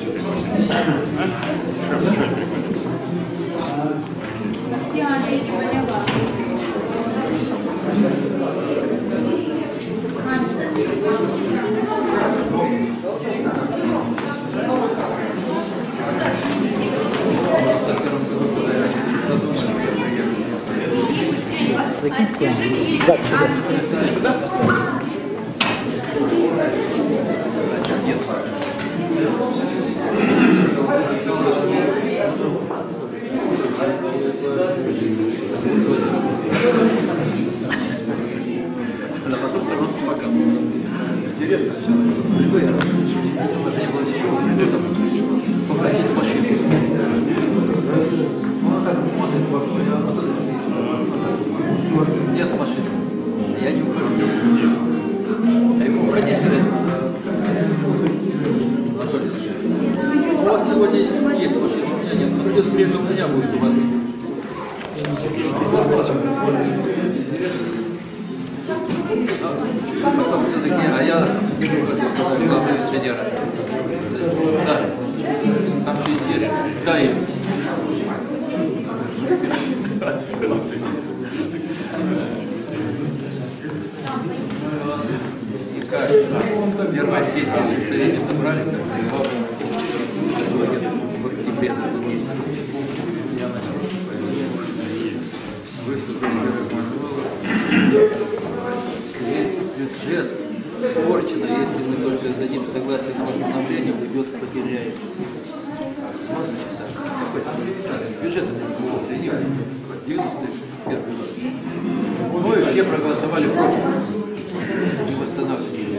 Интересно. Положение было ничего. Попросить машину. Он так смотрит в окно, нет машины. Я не ухожу. А ему уходить, говорят, у вас сегодня есть машина, у меня нет. Но придется время у меня будет, у вас нет. Потом все-таки, а я главный инженер. Да. Там же интересно. Да, им. И как первая сессия в совете собрались, в октябре месяце. Я начал выступить. Бюджет испорчено, если мы только дадим согласие на восстановление, уйдет в потеряем. Бюджет это не было тренировать. 91 год. Мы все проголосовали против. Не восстанавливали.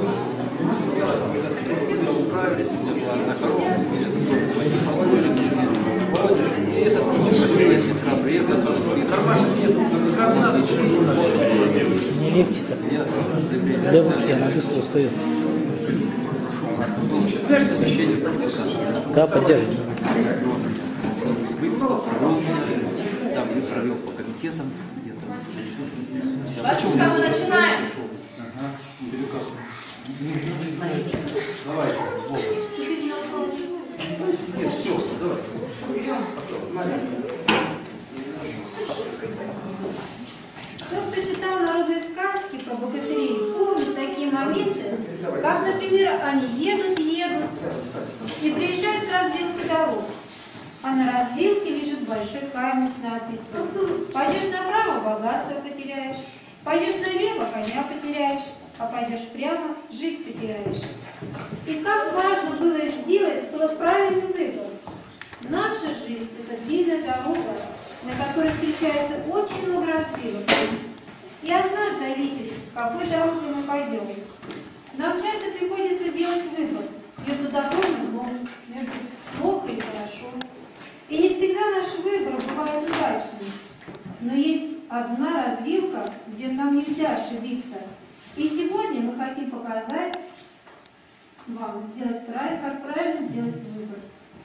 Мы управились на корову, они построили бизнес. И этот моя сестра приехала, кармашек нет. Не лепчик-то. Левушки, она быстро устает. Да, поддерживай. Выписал, там провел по комитетам где-то. Батюшка, мы начинаем. Давай. Нет, все, давай. Кто читал народные сказки про богатырей, помнит такие моменты, как, например, они едут и приезжают к развилке дорог. А на развилке лежит большой камень с надписью: пойдешь направо — богатство потеряешь, пойдешь налево — коня потеряешь, а пойдешь прямо — жизнь потеряешь. И как важно было сделать правильный выбор. Наша жизнь — это длинная дорога, на которой встречается очень много развилок. И от нас зависит, какой дорогой мы пойдем. Нам часто приходится делать выбор между добром и злом, между плохо и хорошо. И не всегда наш выбор бывает удачным. Но есть одна развилка, где нам нельзя ошибиться. И сегодня мы хотим показать вам, как правильно сделать выбор.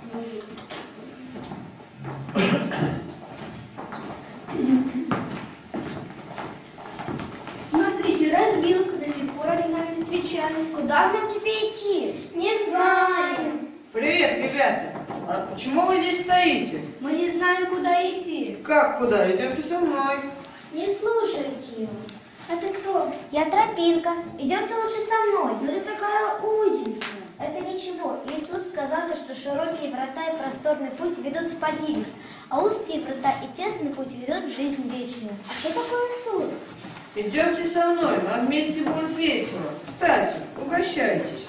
Смотрите, развилка, до сих пор они нами встречались. Куда нам теперь идти? Не знаем. Привет, ребята! А почему вы здесь стоите? Мы не знаем, куда идти. Как куда? Идемте со мной. Не слушайте его. А ты кто? Я Тропинка. Идемте лучше со мной. Ну ты такая узенькая. Это ничего. Иисус сказал, что широкие врата и просторный путь ведут в погибель, а узкие врата и тесный путь ведут в жизнь вечную. А что такое Иисус? Идемте со мной, нам вместе будет весело. Кстати, угощайтесь.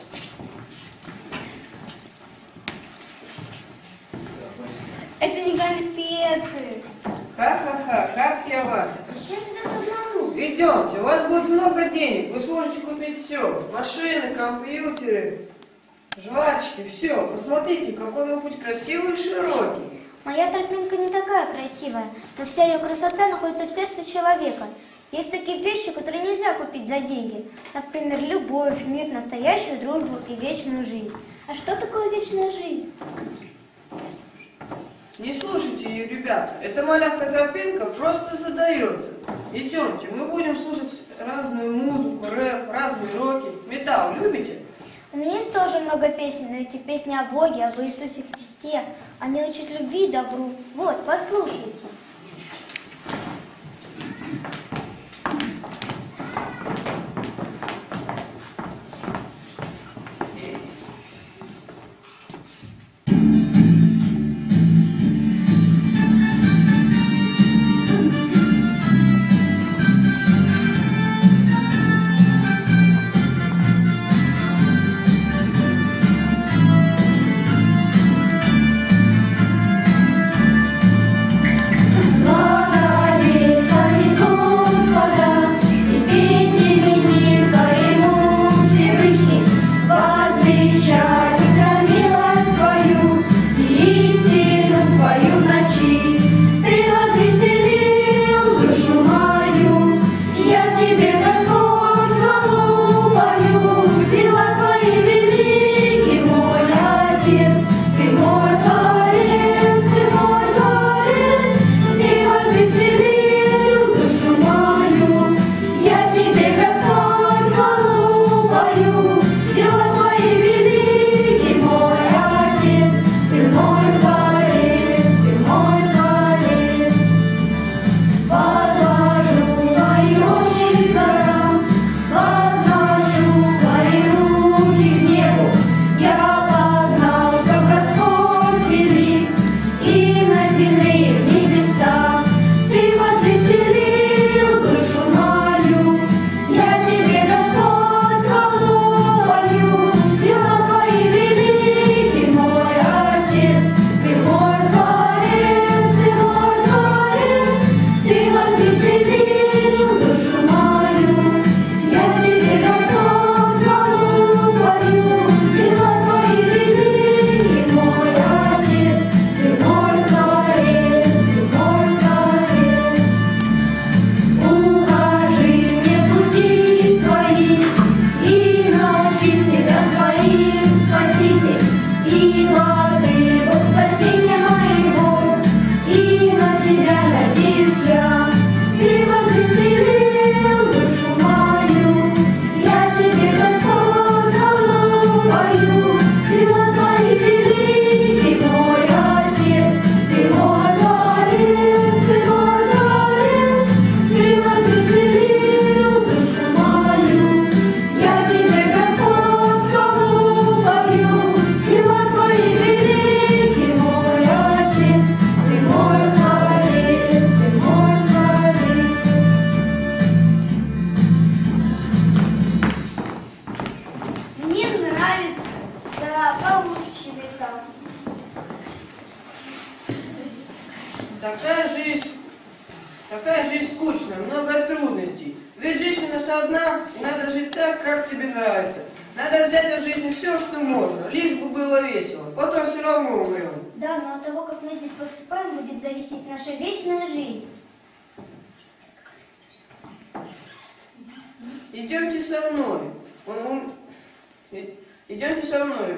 Это не конфеты. Ха-ха-ха, как я вас. Зачем ты нас обманул? Идемте, у вас будет много денег, вы сможете купить все. Машины, компьютеры, жвачки, все. Посмотрите, какой мой путь красивый и широкий. Моя Тропинка не такая красивая, но вся ее красота находится в сердце человека. Есть такие вещи, которые нельзя купить за деньги. Например, любовь, мир, настоящую дружбу и вечную жизнь. А что такое вечная жизнь? Не слушайте ее, ребята. Эта малявка Тропинка просто задается. Идемте, мы будем слушать разную музыку, рэп, разные роки. Металл любите? У меня есть тоже много песен, но эти песни о Боге, об Иисусе Христе. Они учат любви и добру. Вот, послушайте. Такая жизнь скучная, много трудностей. Ведь жизнь у нас одна, и надо жить так, как тебе нравится. Надо взять от жизни все, что можно, лишь бы было весело. Потом все равно умрем. Да, но от того, как мы здесь поступаем, будет зависеть наша вечная жизнь. Идемте со мной. Идемте со мной.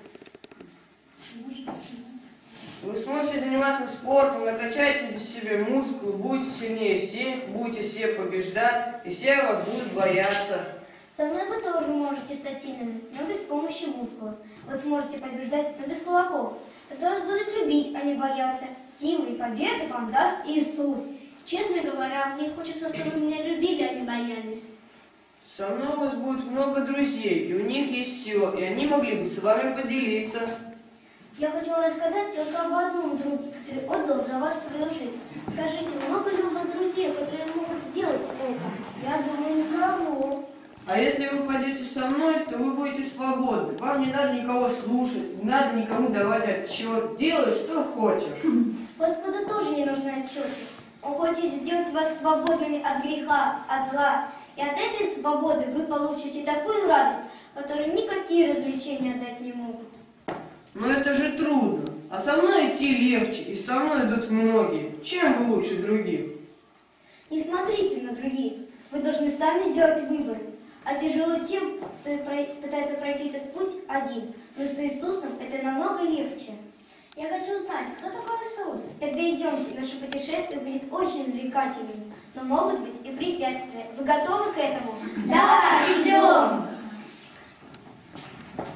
Вы сможете заниматься спортом, накачайте себе мускулы, будете сильнее всех, будете всех побеждать, и все вас будут бояться. Со мной вы тоже можете стать сильными, но без помощи мускулов. Вы сможете побеждать, но без кулаков. Тогда вас будут любить, а не бояться. Силы и победы вам даст Иисус. Честно говоря, мне хочется, чтобы вы меня любили, а не боялись. Со мной у вас будет много друзей, и у них есть все, и они могли бы с вами поделиться. Я хочу рассказать только об одном друге, который отдал за вас свою жизнь. Скажите, много ли у вас друзей, которые могут сделать это? Я думаю, никого. А если вы пойдете со мной, то вы будете свободны. Вам не надо никого слушать, не надо никому давать отчет. Делай, что хочешь. Господу тоже не нужны отчеты. Он хочет сделать вас свободными от греха, от зла. И от этой свободы вы получите такую радость, которую никакие развлечения дать не могут. Но это же трудно. А со мной идти легче, и со мной идут многие. Чем вы лучше других? Не смотрите на других. Вы должны сами сделать выбор. А тяжело тем, кто пытается пройти этот путь один. Но с Иисусом это намного легче. Я хочу знать, кто такой Иисус? Тогда идемте, наше путешествие будет очень увлекательным. Но могут быть и препятствия. Вы готовы к этому? Да, идем!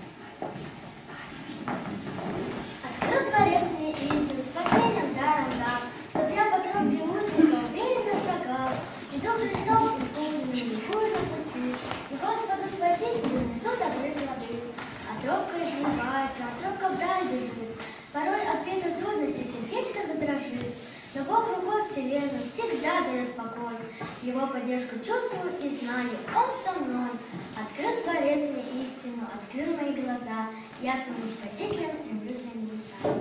поддержку чувствую и знаю, он со мной. Открыл Творец мне истину, открыл мои глаза. Я своим спасителем стремлюсь на небеса.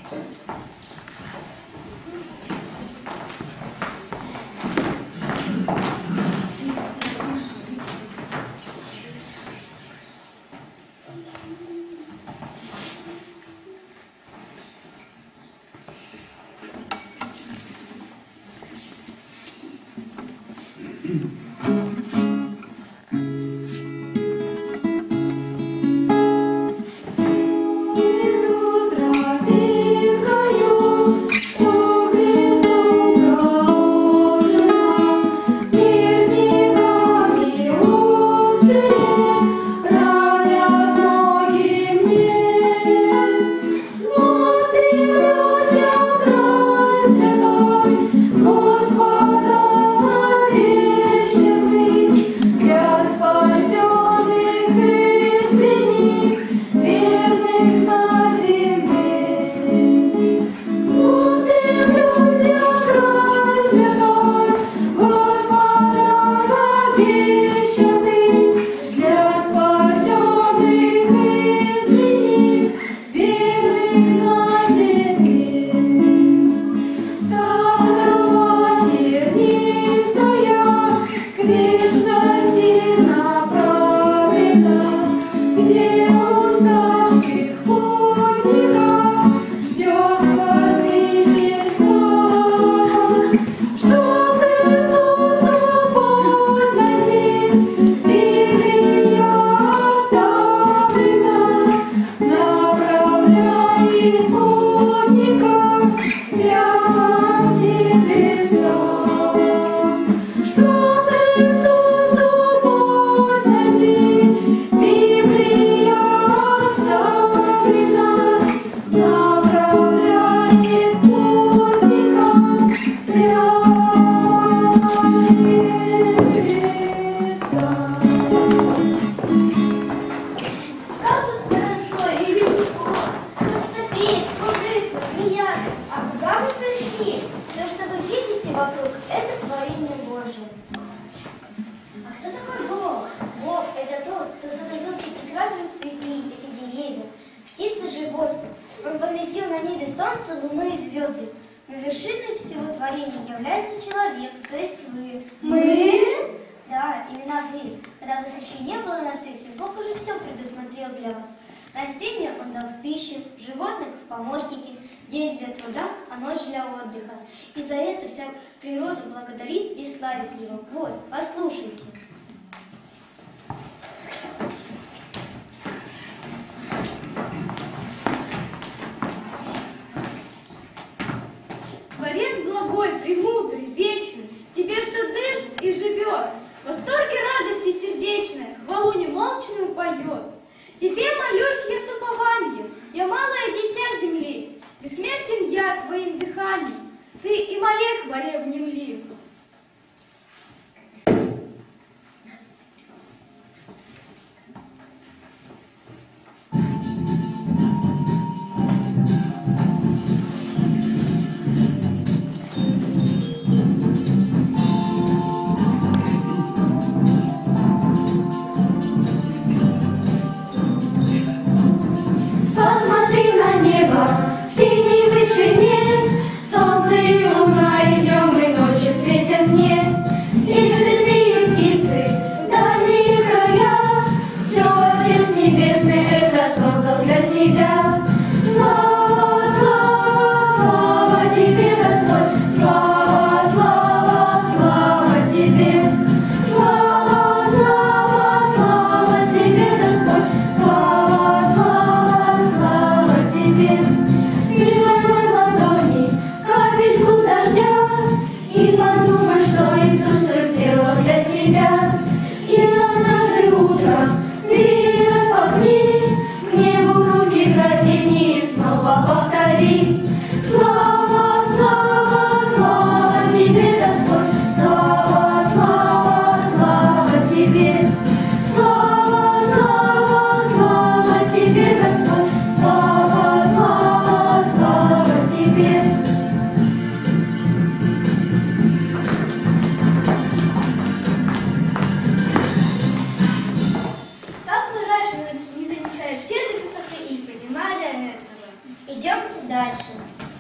Он поместил на небе солнце, луну и звезды. Но вершиной всего творения является человек, то есть вы. Мы? Да, именно вы. Когда вас еще не было на свете, Бог уже все предусмотрел для вас. Растения Он дал в пищу, животных в помощники, день для труда, а ночь для отдыха. И за это вся природа благодарит и славит Его. Вот, послушайте. Творец благой, премудрый, вечный, тебе что дышит и живет, в восторге радости сердечной, хвалу немолчную поет. Тебе молюсь я с упованием, я малое дитя земли, бессмертен я твоим дыханием, ты и моей хвале внемли. Посмотри на небо в синей вышине, солнце и луна, и днем, и ночью Идемте дальше.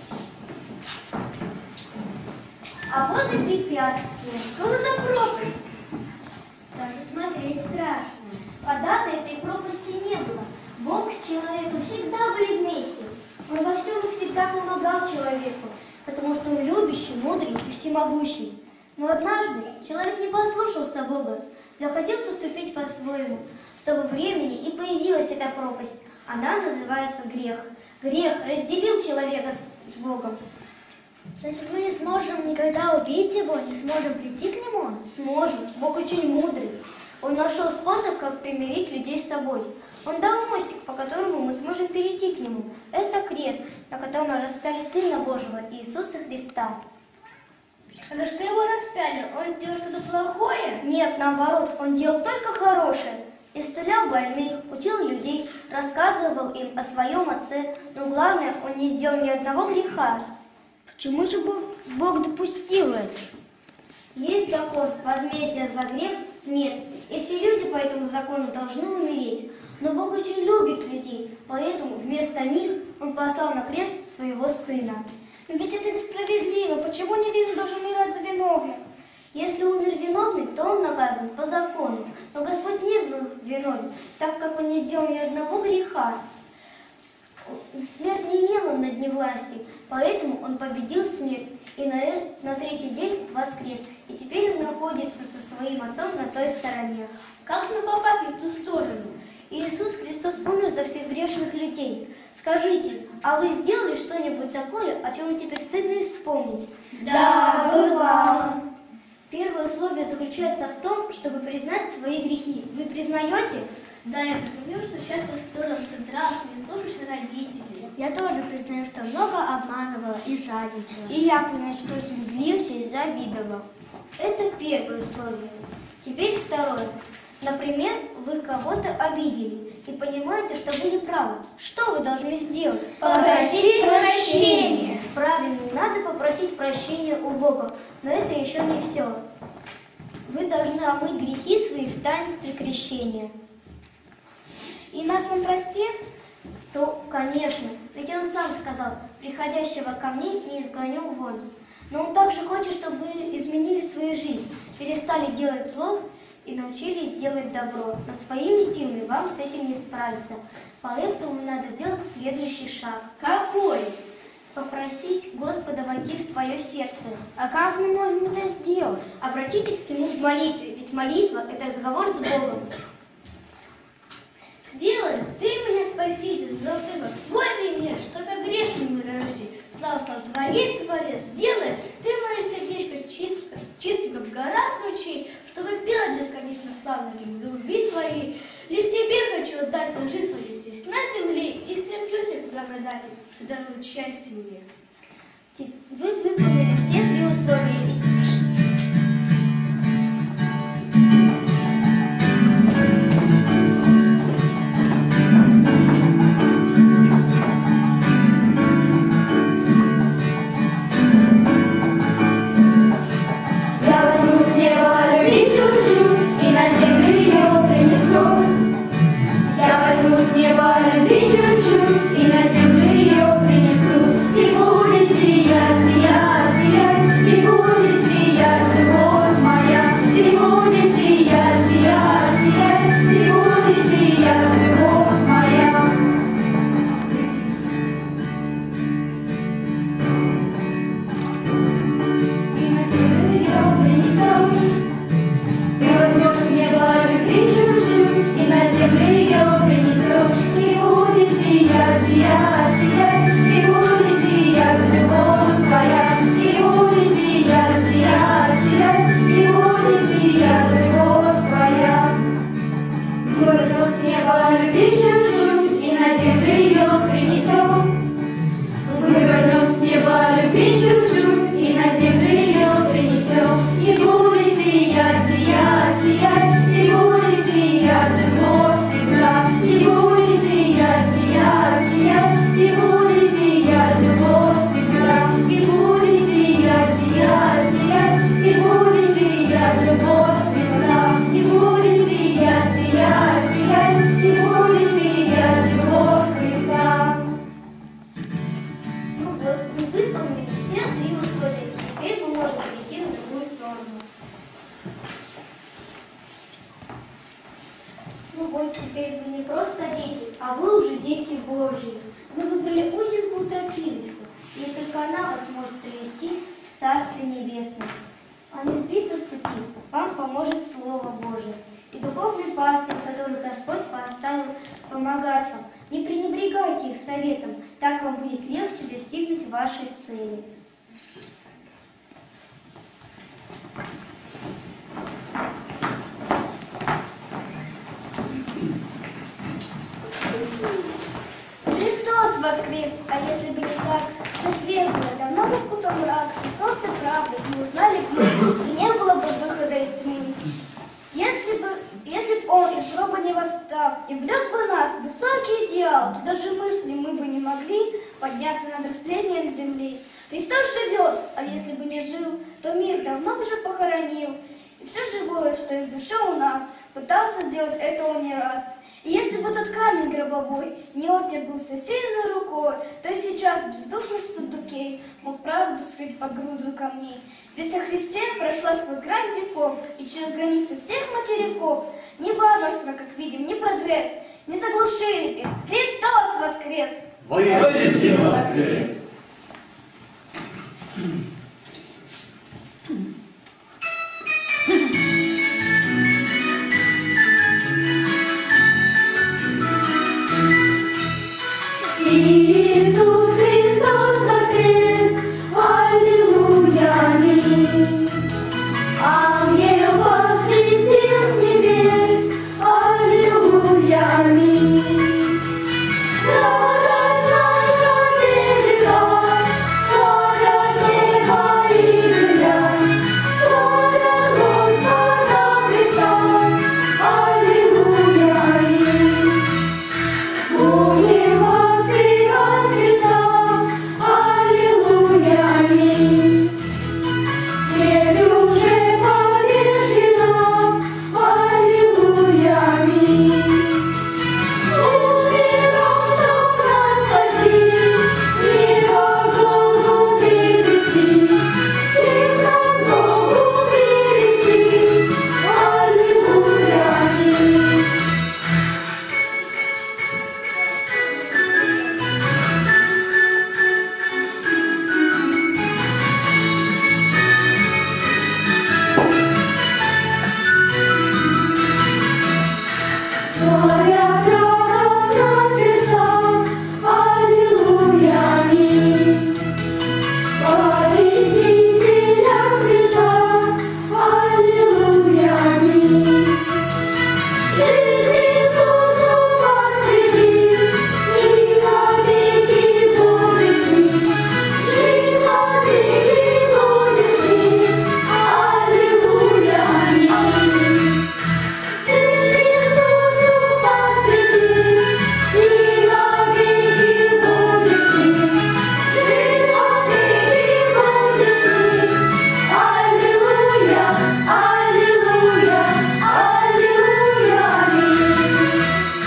А вот и препятствие. Что за пропасть? Даже смотреть страшно. Когда-то этой пропасти не было. Бог с человеком всегда были вместе. Он во всем и всегда помогал человеку, потому что он любящий, мудрый и всемогущий. Но однажды человек не послушался Бога, захотел поступить по-своему, чтобы времени и появилась эта пропасть. Она называется грех. Грех разделил человека с Богом. Значит, мы не сможем никогда увидеть его, не сможем прийти к нему? Сможем. Бог очень мудрый. Он нашел способ, как примирить людей с собой. Он дал мостик, по которому мы сможем перейти к нему. Это крест, на котором распяли Сына Божьего, Иисуса Христа. А за что его распяли? Он сделал что-то плохое? Нет, наоборот, он делал только хорошее. Исцелял больных, учил людей, рассказывал им о своем Отце. Но главное, он не сделал ни одного греха. Почему же Бог допустил это? Есть закон, возмездие за грех – смерть. И все люди по этому закону должны умереть. Но Бог очень любит людей, поэтому вместо них Он послал на крест своего Сына. Но ведь это несправедливо. Почему невинный должен умирать за виновных? Если умер виновный, то он наказан по закону. Но Господь не был виновен, так как Он не сделал ни одного греха. Смерть не имела над ним власти, поэтому Он победил смерть и на третий день воскрес. И теперь Он находится со своим Отцом на той стороне. Как нам попасть на ту сторону? Иисус Христос умер за всех грешных людей. Скажите, а вы сделали что-нибудь такое, о чем теперь стыдно и вспомнить? Да, бывало. Первое условие заключается в том, чтобы признать свои грехи. Вы признаете? Да, я признаю, что часто ссорился, дрался, не слушаюсь родителей. Я тоже признаю, что много обманывала и жадничала. И я признаю, что очень злился и завидовал. Это первое условие. Теперь второе. Например, вы кого-то обидели и понимаете, что вы не правы. Что вы должны сделать? Попросить прощения. Правильно, надо попросить прощения у Бога. Но это еще не все. Вы должны омыть грехи свои в таинстве крещения. И нас Он простит? То, конечно, ведь Он сам сказал: приходящего ко мне не изгоню вон. Но Он также хочет, чтобы вы изменили свою жизнь, перестали делать зло и научились делать добро. Но своими силами вам с этим не справиться. Поэтому надо сделать следующий шаг. Какой? Попросить Господа войти в твое сердце. А как мы можем это сделать? Обратитесь к Нему в молитве, ведь молитва – это разговор с Богом. Сделай ты меня, Спаситель, золотым в твой вине, чтоб я грешным рожди. Слава Творец, Творец, сделай ты мое сердечко чистым, как гора ключей, чтобы пела бесконечно славно любви твоей. Лишь тебе хочу отдать жизнь свою здесь, на земле, и стремлюсь к благодати, что дарует счастье мне. Вы выполнили все три условия. Земли ее принесет, и будет сиять. дети Божьи. Вы выбрали узенькую тропиночку, и только она вас может привести в Царствие Небесное. А не сбиться с пути вам поможет Слово Божие и духовный пастырь, который Господь поставил помогать вам. Не пренебрегайте их советом, так вам будет легче достигнуть вашей цели. Христос воскрес, а если бы не так, все светлое давно бы вкутал мрак, и солнце правды мы узнали бы, и не было бы выхода из тьмы. Если б Он из гроба не восстал и влек бы нас в высокий идеал, то даже мысли мы бы не могли подняться над растлением земли. Христос живет, а если бы не жил, то мир давно уже похоронил. И все живое, что из души у нас, пытался сделать это он не раз. И если бы тот камень гробовой не отнят был всесильной рукой, то и сейчас бездушность Саддукей мог правду скрыть под груду камней. Ведь о Христе прошла сквозь грань веков и через границы всех материков. Ни варварство, как видим, ни прогресс не заглушили без. Христос воскрес! Воистину воскрес! Иисус Христос воскрес, аллилуйя, аминь. Ангел возвестил с небес, аллилуйя, аминь. Радость наша велика, славят небо и земля, славят Господа Христа, аллилуйя, аминь. Будем воспевать Христа, аллилуйя, аминь. Смерть уже побеждена, аллилуйя, аминь. Умирал, чтоб нас спасти, мир к Богу привести, всех нас к Богу привести, аллилуйя, аминь. Славят радостно сердца, аллилуйя, аминь. Победителя Христа, аллилуйя, аминь. Жизнь Иисусу посвяти, и навеки будешь с ним. Жизнь навеки будешь с ним, аллилуйя, аминь. Жизнь Иисусу посвяти, и навеки будешь с ним. Жизнь навеки будешь с ним, аллилуйя, аллилуйя, аллилуйя, аминь.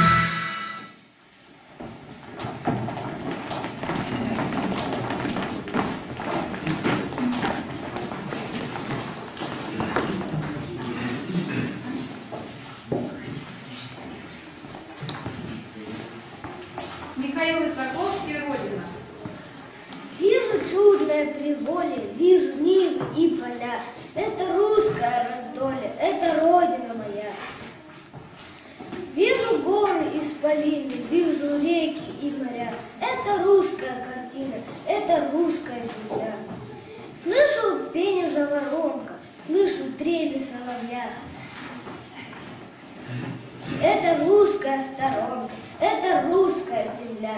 Михаил Исаковский, Родина. Вижу чудное приволье, вижу нивы и поля. Это русское раздолье, это родина моя. Вижу горы исполины, вижу реки и моря. Это русская картина, это русская земля. Слышу пение жаворонка, слышу трели соловья. Это русская сторонка, это русская земля.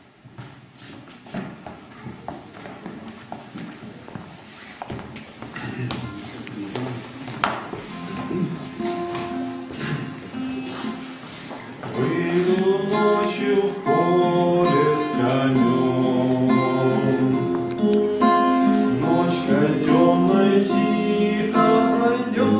Выйду ночью в поле с конем. Ночка темная тихо пройдет.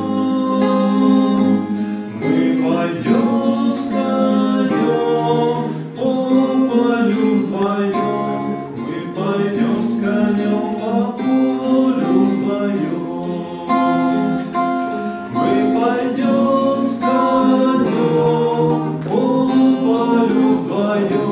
Мы пойдем с конем, по полю вдвоем. Мы пойдем с конем, по полю вдвоем. Мы пойдем с конем, по полю вдвоем.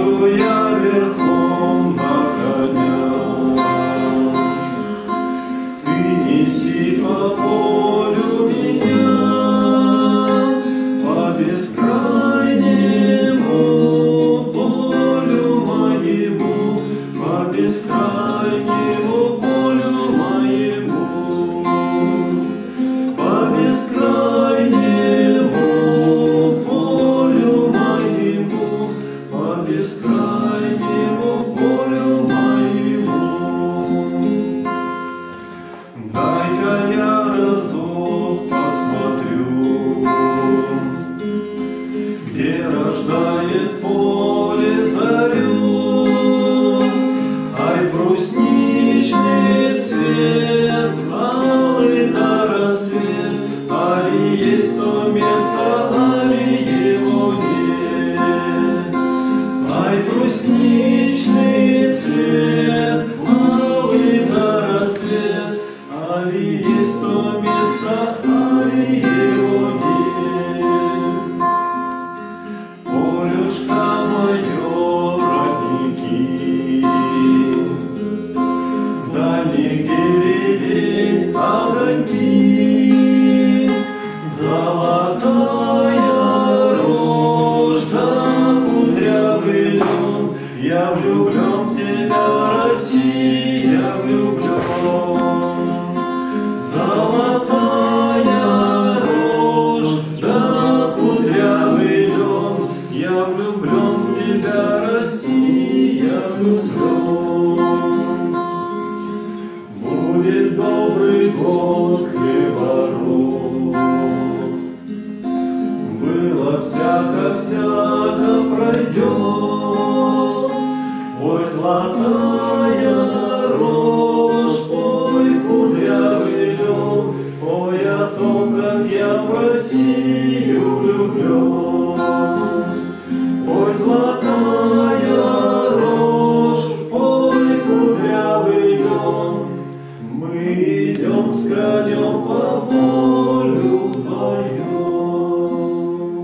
Сяду я верхом на коня, ты неси по полю меня, по бескрайнему полю моему, по бескрайнему полю моему, по бескрайнему полю моему, по бескрайнему полю моему. Дай-ка я разок посмотрю, где рождает поле зарю. Ай, брусничный цвет, алый на рассвет, али есть то место, али его нет. Ай, брусничный цвет, алый на рассвет, али есть то место, али его нет. Полюшка мое, родники, дальних деревень огоньки, золотая рожь да кудрявый лен. Я влюблен в тебя, Россия, влюблен. Золотая рожь да кудрявый лен. Я влюблен в тебя, Россия, влюблен. Будет добрый год хлебород, было всяко пройдет. Ой, золотая рожь, ой, кудрявый лен, ой, о том, как я в Россию влюблен. Ой, золотая рожь, ой, кудрявый лен, мы идем с конем по полю вдвоем.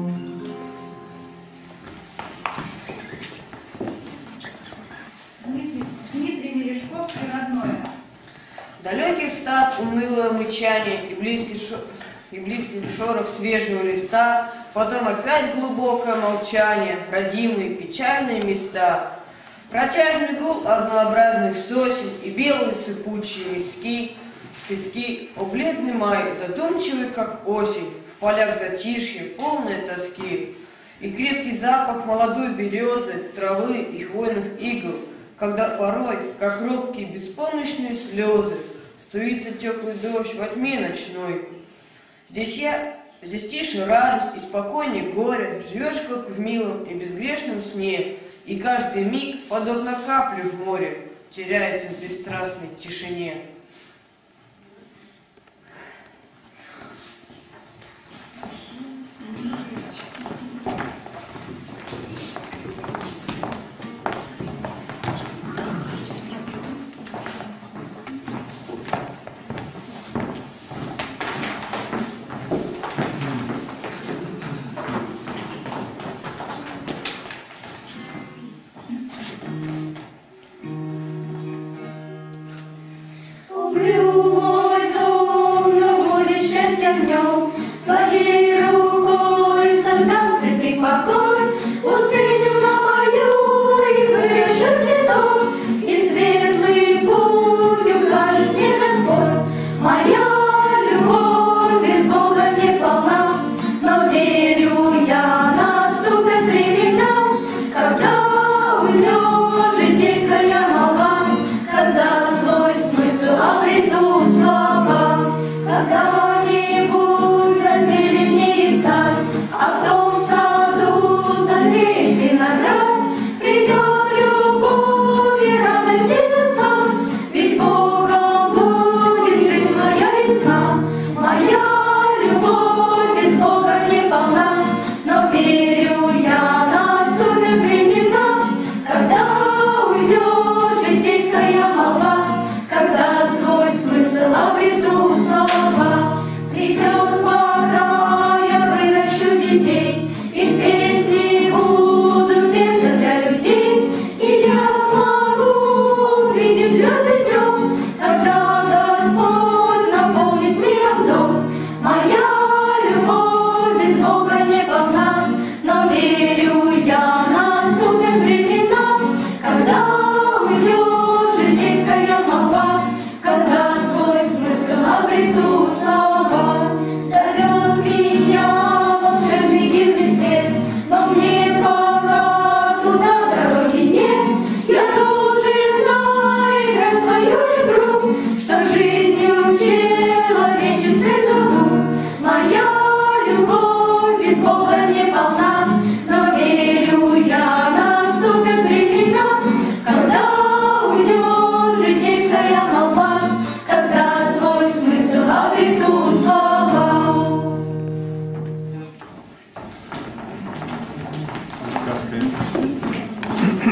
Дмитрий Мережковский, родное. Далеких стад унылое мычание и близкий шорох свежего листа, потом опять глубокое молчание, родимые печальные места. Протяжный гул однообразных сосен и белые сыпучие пески, о бледный май, задумчивый, как осень, в полях затишье, полной тоски. И крепкий запах молодой березы, травы и хвойных игл, когда порой, как робкие беспомощные слезы, струится теплый дождь во тьме ночной. Здесь тише радость и спокойнее горе, живешь, как в милом и безгрешном сне, и каждый миг, подобно капле в море, теряется в бесстрастной тишине.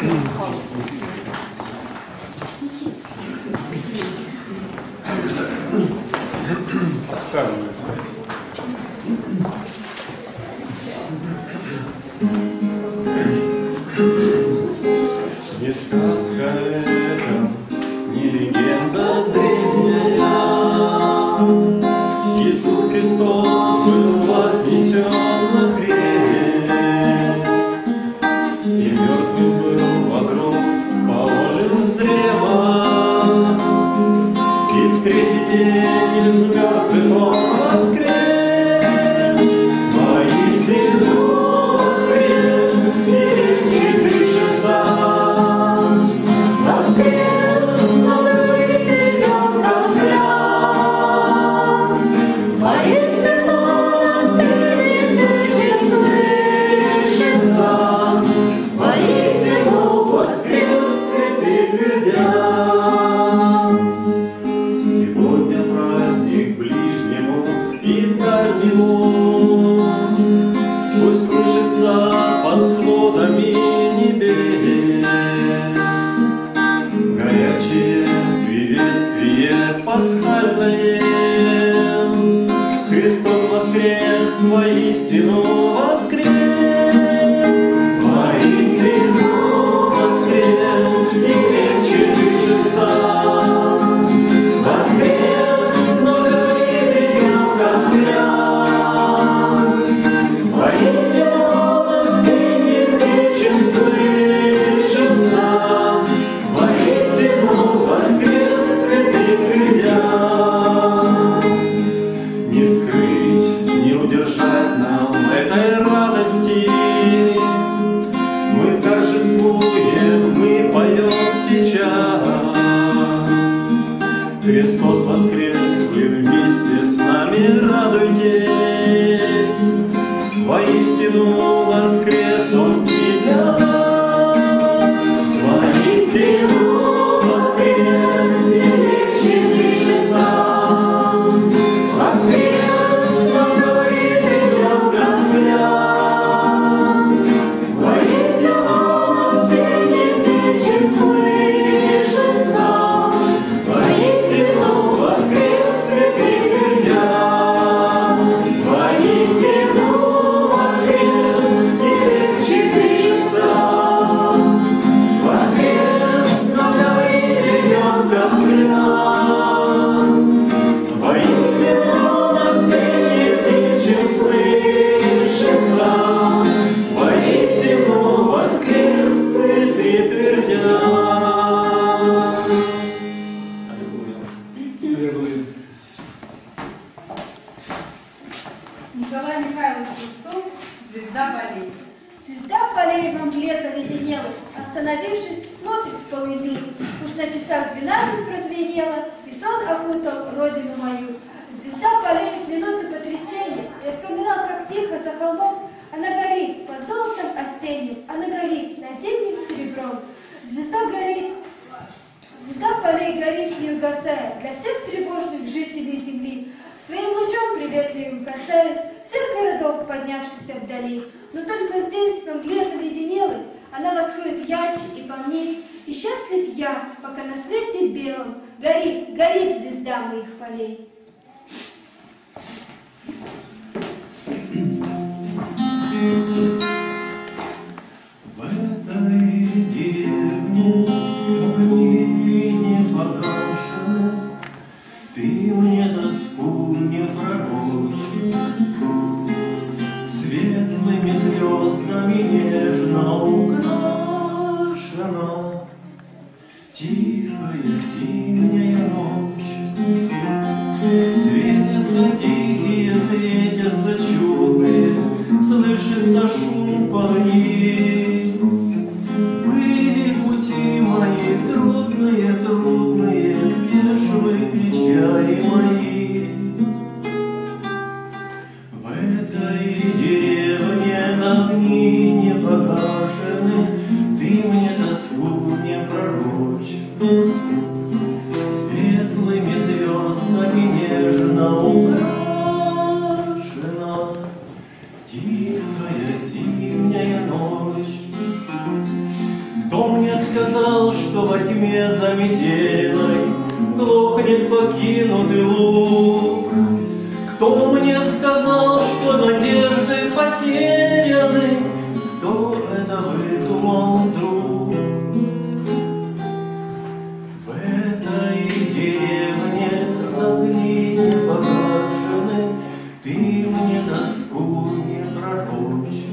Пасхальная. Не сказка это, не легенда древняя. Иисус Христос был вознесен на крест, и мертвый был вокруг положен с древа, и в третий день из мертвых он воскрес. Воистину воскрес, и речи дышится. Воскрес, новый ребенка взгляд. Воистину перед слышится. Воистину воскрес, цветы твердят. Сегодня праздник ближнему и дальнему, пусть слышится под сводами небес. Горячее приветствие пасхальное. Христос воскрес, воистину воскрес. Воистину воскрес, и крепче дышится. Воскрес, но горит ребенка взгляд. Воистину отныне печем слышится. Воистину воскрес, цветы твердят. Не скрыть, не удержать нам этой радости. Мы торжествуем, мы поем сейчас. Христос воскрес, вы вместе с нами радуйтесь. Воистину воскрес Он и для нас. Воистину воскрес, и легче дышится. Воскрес, но говорит ребенка взгляд. Воистину отныне печем слышится. Воистину воскрес, цветы твердят. Воистину воскрес, и легче дышится. Воскрес, но говорит ребенка взгляд. Воистину отныне печем слышится. Воистину воскрес, цветы твердят. Аллилуйя. Николай Михайлович Рубцов, «Звезда полей». Звезда полей во мгле заледенела, остановившись, смотрит в полынью. Уж на часах 12 прозвенело, и сон окутал родину мою. Звезда полей в минуты потрясения. Я вспоминал, как тихо за холмом она горит под золотом осенним, она горит над зимним серебром. Звезда горит, звезда полей горит, не угасая, для всех тревожных жителей земли. Своим лучом приветливым касаясь всех городов, поднявшихся вдали. Но только здесь, в мгле заледенелой, она восходит ярче и полней. И счастлив я, пока на свете белом горит, горит звезда моих полей. В этой деревне огни не погашены, ты мне тоску не пророчишь. Светлыми звездами нежно украшена тихая зимняя ночь. Светятся тихие, светятся чудные, слышится шум полей. Были пути мои трудные, трудные, пешие печали мои. В этой деревне огни не погашены, ты мне тоску не пророчишь. во тьме заметенной глохнет покинутый луг. Кто мне сказал, что надежды потеряны? Кто это выдумал вдруг? В этой деревне огни не погашены, ты мне тоску не пророчь.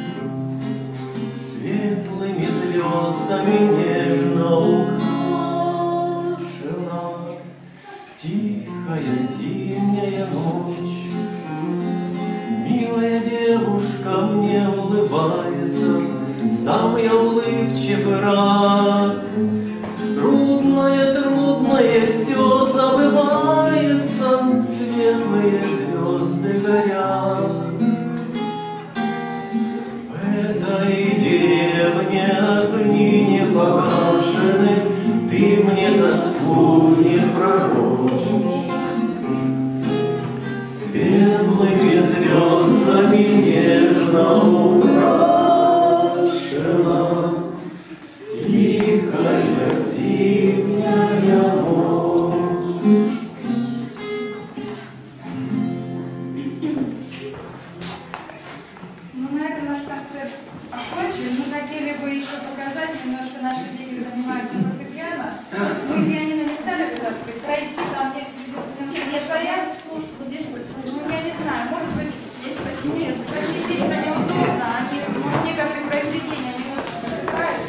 Светлыми звездами нежно украшена тихая зимняя ночь. Милая девушка мне улыбается, сам я улыбчив и рад. Трудное, трудное все забывается, светлые звезды горят. В этой деревне огни не погашены, ты мне тоску не пророчь. Светлыми звездами нежно украшена тихая зимняя ночь. Ну, на этом наш концерт окончен. Мы хотели бы еще показать немножко, наши дети занимаются фортепиано. Мы пианино не стали вытаскивать, пройти там нет вариантов, слушать, вот здесь вот слушать. Ну, я не знаю, может быть, здесь посидеть. Посидеть на неудобно, они, некоторые произведения, они вот собирают.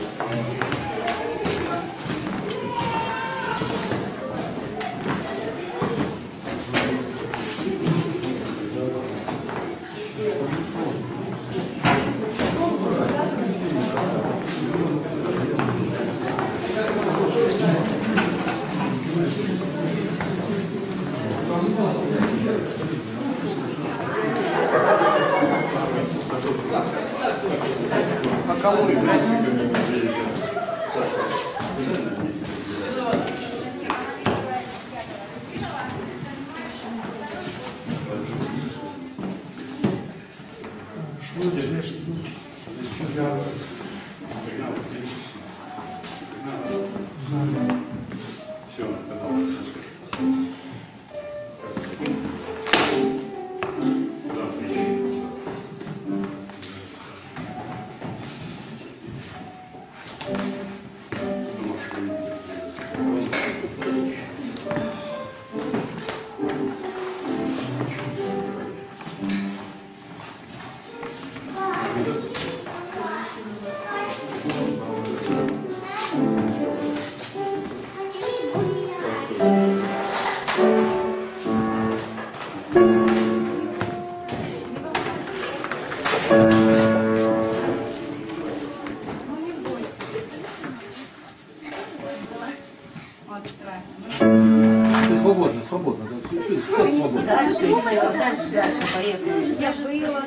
Свободно, свободно. Свободно. Дальше, поехали. Я была.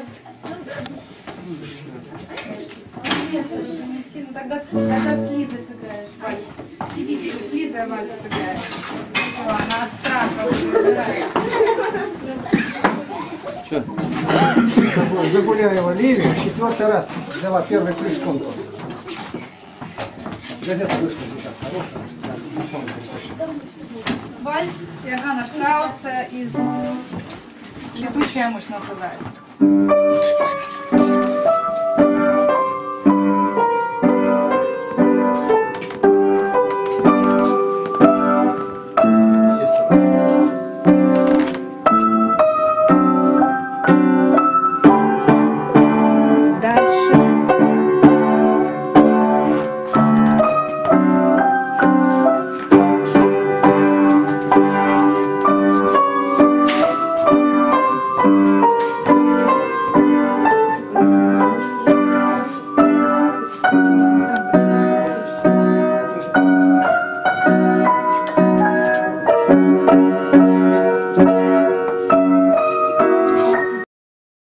Тогда с Лизой сыграешь вальс. Сиди, с Лизой вальс сыграешь. Все, она от страха умирает. Загуляева Лилия 4-й раз взяла первый приз конкурса. Газета вышла сейчас хорошая. Вальс Иоганна Штрауса из «Летучая мышь» называют.